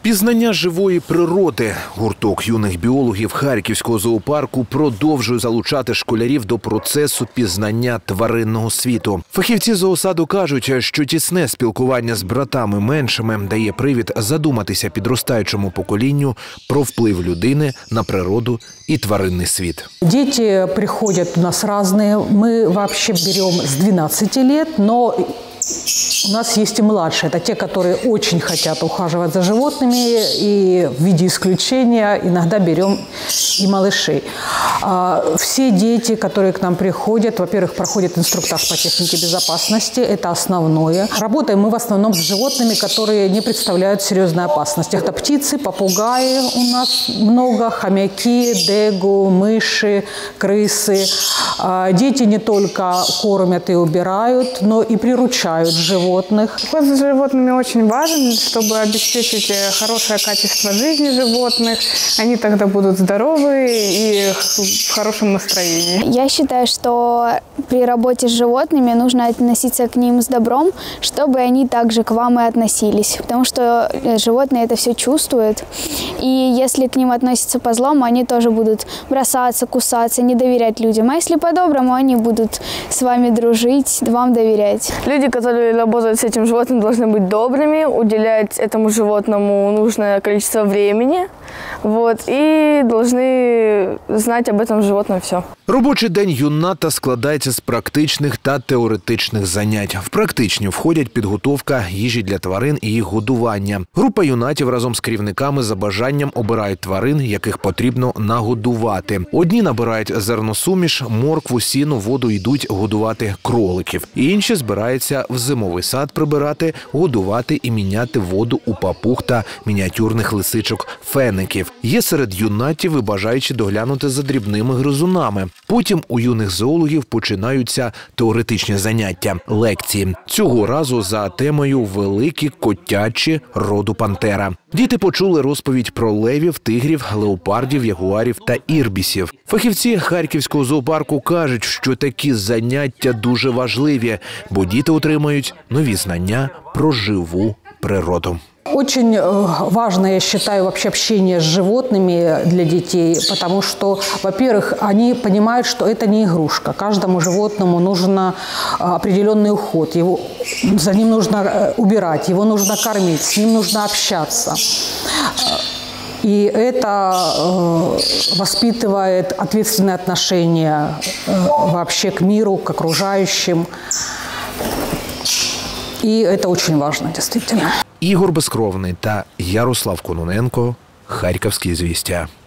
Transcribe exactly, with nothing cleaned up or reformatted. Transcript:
Пізнання живої природи. Гурток юних біологів Харківського зоопарку продовжує залучати школярів до процесу пізнання тваринного світу. Фахівці зоосаду кажуть, що тісне спілкування з братами меншими дає привід задуматися підростаючому поколінню про вплив людини на природу і тваринний світ. Діти приходять у нас різні. Ми взагалі беремо з двенадцати років, але у нас есть и младшие. Это те, которые очень хотят ухаживать за животными, и в виде исключения иногда берем и малышей. Все дети, которые к нам приходят, во-первых, проходят инструктаж по технике безопасности, это основное. Работаем мы в основном с животными, которые не представляют серьезной опасности. Это птицы, попугаи у нас много, хомяки, дегу, мыши, крысы. Дети не только кормят и убирают, но и приручают животных. Уход за животными очень важен, чтобы обеспечить хорошее качество жизни животных. Они тогда будут здоровы и в хорошем настроении. Я считаю, что при работе с животными нужно относиться к ним с добром, чтобы они также к вам и относились. Потому что животные это все чувствуют. И если к ним относятся по-злому, они тоже будут бросаться, кусаться, не доверять людям. А если по-доброму, они будут с вами дружить, вам доверять. Люди, которые работают с этим животным, должны быть добрыми, уделять этому животному нужное количество времени, вот, и должны знать об этом животном все. Робочий день юната складається з практичних та теоретичних занять. В практичні входять підготовка їжі для тварин і їх годування. Група юнатів разом з керівниками за бажанням обирають тварин, яких потрібно нагодувати. Одні набирають зерносуміш, моркву, сіно, воду, йдуть годувати кроликів. Інші збираються в зимовий сад прибирати, годувати і міняти воду у папуг та мініатюрних лисичок-феників. Є серед юнатів і бажаючі доглянути за дрібними гризунами. Потім у юних зоологів починаються теоретичні заняття – лекції. Цього разу за темою «Великі котячі роду пантера». Діти почули розповідь про левів, тигрів, леопардів, ягуарів та ірбісів. Фахівці Харківського зоопарку кажуть, що такі заняття дуже важливі, бо діти отримають нові знання про живу природу. Очень важно, я считаю, вообще общение с животными для детей, потому что, во-первых, они понимают, что это не игрушка. Каждому животному нужен определенный уход, его, за ним нужно убирать, его нужно кормить, с ним нужно общаться. И это воспитывает ответственное отношение вообще к миру, к окружающим. И это очень важно, действительно. Ігор Безкровний та Ярослав Кононенко. Харківські звістя.